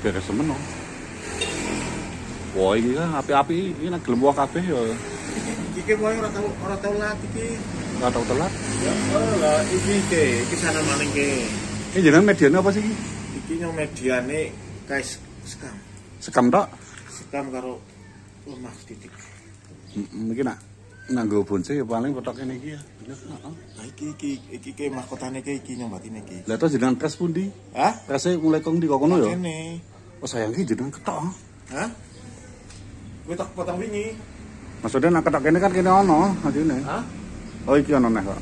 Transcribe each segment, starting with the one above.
beres semeno. Wah, iki kan api-api iki nek gelem wae kabeh ya. Iki wae ora tau lat iki. Ora tau telat. Ya lah iki sana maning ke. Ini jenengan mediane apa sih iki? Iki yang mediane guys sekam. Sekam tok. Sekam karo lemah titik. Mungkin nak nganggo bonce ya paling petok kene iki ya. Bener, heeh. Nah iki mahkotane iki nyombatine iki. Lah terus jenengan tes pundi? Hah? Tese mulai kong di kono ya. Kene. Oh sayang iki jenengan ketok. Hah? Kowe tak potong wingi. Maksudnya nak ketok kene kan kene ono adine. Hah? Oh iki ono neh kok.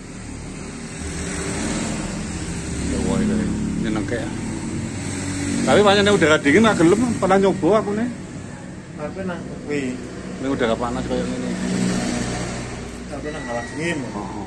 Ya wae kaya nyenengke. Tapi pancen udara dingin gak gelem pernah nyoba aku nih. Tapi nang kowe. Ini udara panas kayak gini. Tapi nang halas dingin. Oh.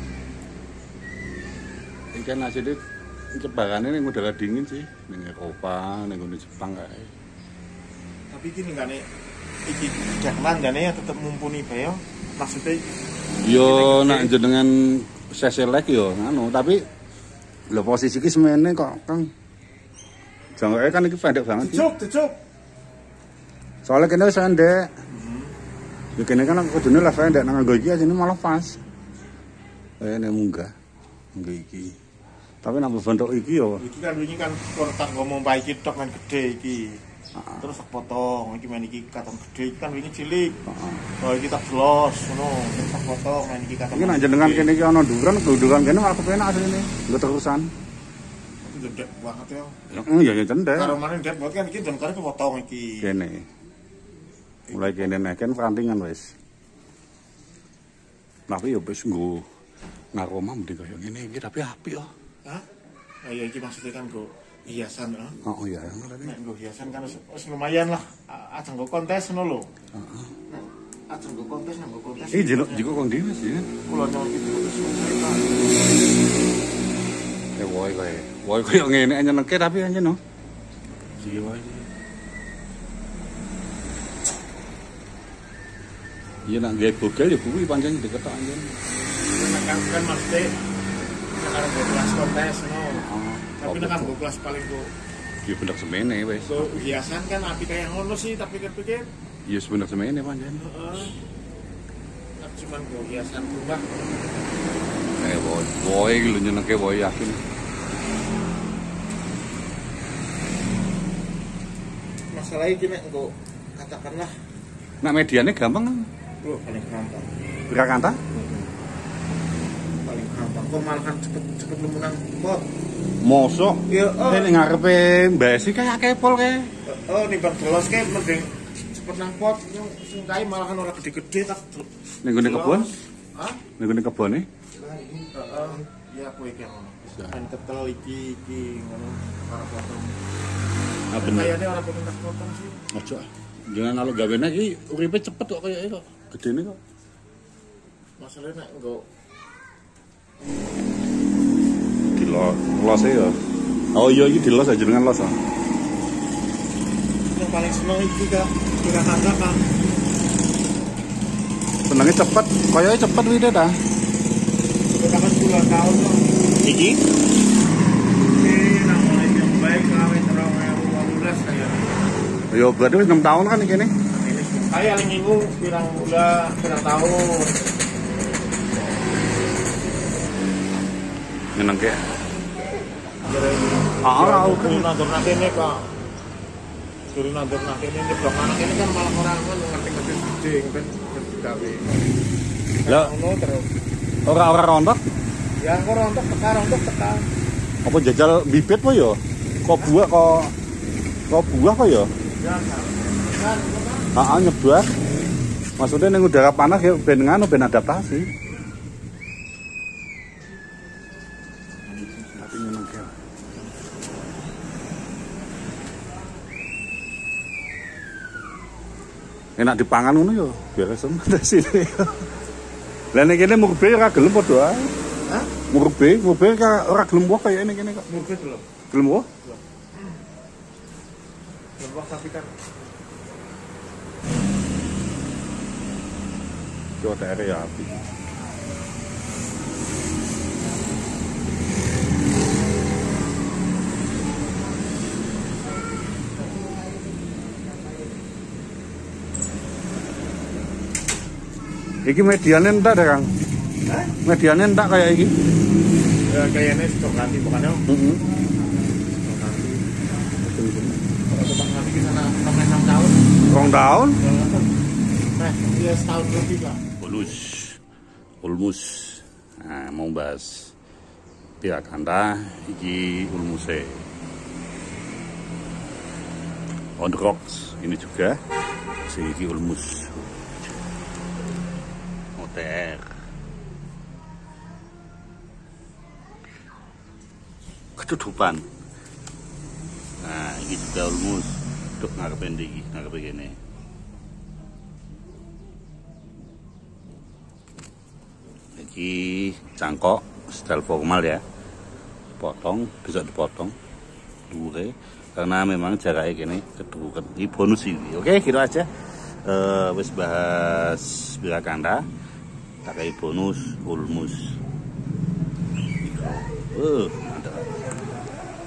Ini kan asli cebarannya nih udara dingin sih. Ning Eropa, ning Jepang kayak. Tapi gini kan iki jangan jane ya tetep mumpuni bae. Maksudnya Yo nak jenengan seselek yo ngono, tapi lho posisi iki semene kok Kang. Jangkauke kan iki pendek banget. Cuk. Soalnya kene wis ndek. Ya kene kan aku kudune lah ndek nang nggo iki asine malah pas. Nek munggah. Nggo iki. Tapi nang bentuk iki yo. Iki kan wingi kan kortak ngomong bae iki tok kan gede iki. Terus tak potong, iki main iki katon gede, iki kan wingi cilik. Oh iki tak blos ngono, terus tak potong main iki katon. Iki nek jenengan kene iki ana dhuwuran, dhuwuran kene malah kepenak asline. Nggo terusan. Itu gede banget ya. Ya ya cendek. Karo maning gede banget kan iki dan kare kepotong iki. Kene. Mulai kene nek kan perantingan wis. Tapi yo wis nggo ngaroma mending kaya ngene iki tapi apik yo. Hah? Ah ya iki maksudnya kan go hiasan ya. Oh iya, nek nggo hiasan kan wis lumayan lah. Ajeng go kontes ngono lho. Heeh. Ajeng go kontes nang go kontes. Iki jiko kok dhewe sih. Kula nyol iki terus. Ya woi koyo ngene nyenengke tapi anjen no. Iki wae. Iya nak gawe bogel ya kuwi pancen diketok anjen. Kan mesti nek go kelas kontes ngono. Tapi nek go kelas paling go ya bener semene wis. So hiasan kan api kayak ngono sih tapi pikir-pikir. Iya bener semene pancen. Heeh. Cuman go hiasan rumah. Woi iki lho nyenengke woi yakin. Masalah iki nek go katakanlah Nak mediane gampang kan? Loh, paling gampang. Berakanta? Paling gampang. Kok malah kan cepet lumunang pot. Mosok? Ya, Ini ngarepe mbasi kayak kepol kayak. Oh, nimbang gelos kayak mending cepet nang pot. Sing kae malah kan ora gede-gede tak. Ning gone kebon? Hah? Ning gone kebone? Heeh. Ya kowe iki ngono. Kan ketel iki ngono karo potong. Ah bener. Kayane ora potong sih. Ojo. Jangan kalau gawene iki uripe cepet kok kaya kok. Gedene kok. Masalahnya nek nggo Los ya. Oh iya iki dilos aja dengan los. yang paling seneng iki kira tangga kan. Senenge cepet, kayaknya cepet wide ta. Sudah kan 10 tahun loh. Iki? Ini nang mulai yang baik kawin 2018 kayaknya. Ya berarti wis 6 tahun kan iki ne. Saya yang minggu pirang tahun. Nyenengke. Oke. Nandur nanti ini kak. Jadi nandur nanti ini nyeblok anak ini kan malah orang ngerti-ngerti gede kan gawe. Lah, terus. Ora rontok? Ya kok rontok teka. Apa jajal bibit apa ya? Kok buah apa ya? Ya kan. Nyebar. Maksudnya ning udara panas ya ben ngono ben adaptasi. Tapi nyenengke. Enak dipangan ngono ya, beres dari sini. Lah nek kene murbe ora gelem padha ae. Hah? Murbe ora gelem wae kaya kene kok. Murbe lho. Gelem wae? Lembah tapi kan Yo daerah ya api. Iki mediane entak deh, Kang. Hah? Mediane entak kayak iki. Ya kayaknya stok ganti pokoknya. Heeh. Kalau tetap nanti di sana sampai 6 tahun. 2 tahun. Dia setahun lebih lah. Ulmus. Nah, mau bahas Pirakanda iki ulmuse. On rocks ini juga iki ulmus. Motor. Ketutupan. Nah, ini juga ulmus. Untuk ngarepe iki, ngarepe kene. Iki cangkok style formal ya. Potong, bisa dipotong. Dhuwure karena memang jaraknya gini kedudukan. Ini bonus ini. Oke, gitu aja. Wis bahas Pirakanda. Tak kayak bonus ulmus.